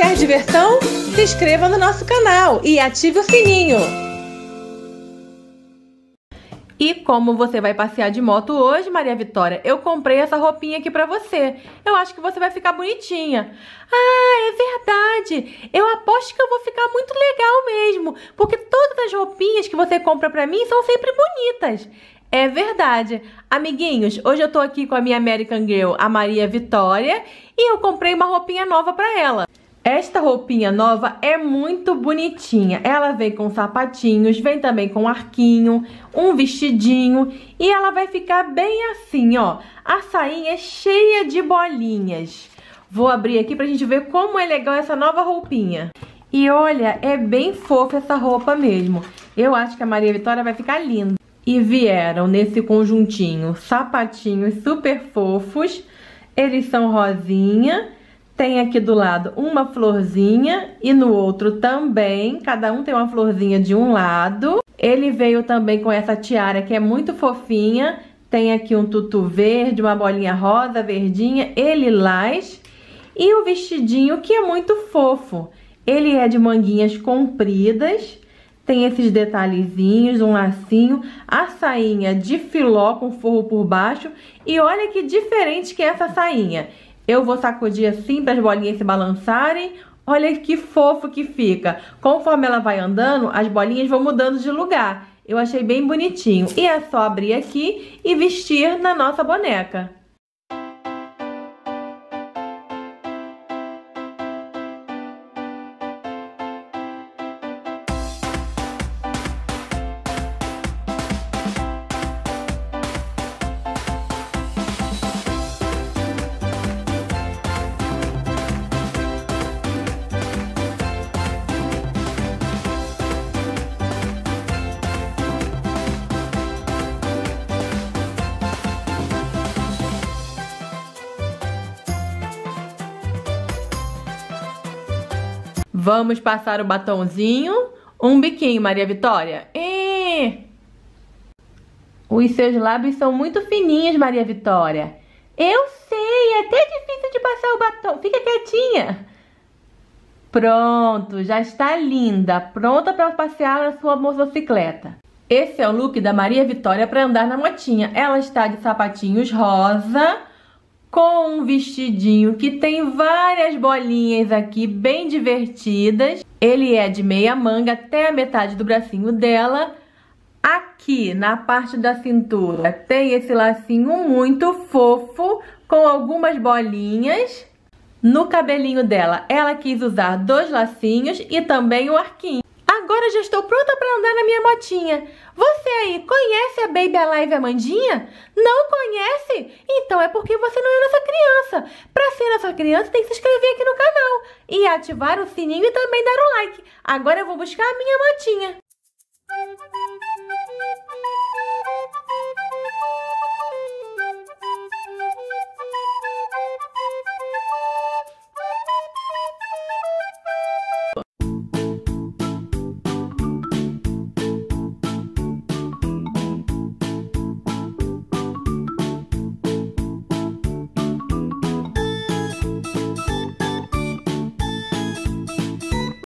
Quer diversão? Se inscreva no nosso canal e ative o sininho. E como você vai passear de moto hoje, Maria Vitória, eu comprei essa roupinha aqui pra você. Eu acho que você vai ficar bonitinha. Ah, é verdade. Eu aposto que eu vou ficar muito legal mesmo, porque todas as roupinhas que você compra pra mim são sempre bonitas. É verdade. Amiguinhos, hoje eu tô aqui com a minha American Girl, a Maria Vitória, e eu comprei uma roupinha nova pra ela. Esta roupinha nova é muito bonitinha. Ela vem com sapatinhos, vem também com arquinho, um vestidinho e ela vai ficar bem assim, ó. A sainha é cheia de bolinhas. Vou abrir aqui pra gente ver como é legal essa nova roupinha. E olha, é bem fofa essa roupa mesmo. Eu acho que a Maria Vitória vai ficar linda. E vieram nesse conjuntinho sapatinhos super fofos. Eles são rosinha. Tem aqui do lado uma florzinha e no outro também. Cada um tem uma florzinha de um lado. Ele veio também com essa tiara que é muito fofinha. Tem aqui um tutu verde, uma bolinha rosa, verdinha e lilás. E o vestidinho que é muito fofo. Ele é de manguinhas compridas. Tem esses detalhezinhos, um lacinho. A sainha de filó com forro por baixo. E olha que diferente que é essa sainha. Eu vou sacudir assim para as bolinhas se balançarem. Olha que fofo que fica. Conforme ela vai andando, as bolinhas vão mudando de lugar. Eu achei bem bonitinho. E é só abrir aqui e vestir na nossa boneca. Vamos passar o batonzinho. Um biquinho, Maria Vitória. Os seus lábios são muito fininhos, Maria Vitória. Eu sei, é até difícil de passar o batom. Fica quietinha. Pronto, já está linda. Pronta para passear na sua motocicleta. Esse é o look da Maria Vitória para andar na motinha. Ela está de sapatinhos rosa, com um vestidinho que tem várias bolinhas aqui, bem divertidas. Ele é de meia manga até a metade do bracinho dela. Aqui, na parte da cintura, tem esse lacinho muito fofo, com algumas bolinhas. No cabelinho dela, ela quis usar 2 lacinhos e também o arquinho. Agora já estou pronta para andar na minha motinha. Você aí, conhece a Baby Alive Amandinha? Não conhece? Então é porque você não é nossa criança. Para ser nossa criança, tem que se inscrever aqui no canal e ativar o sininho e também dar o like. Agora eu vou buscar a minha motinha.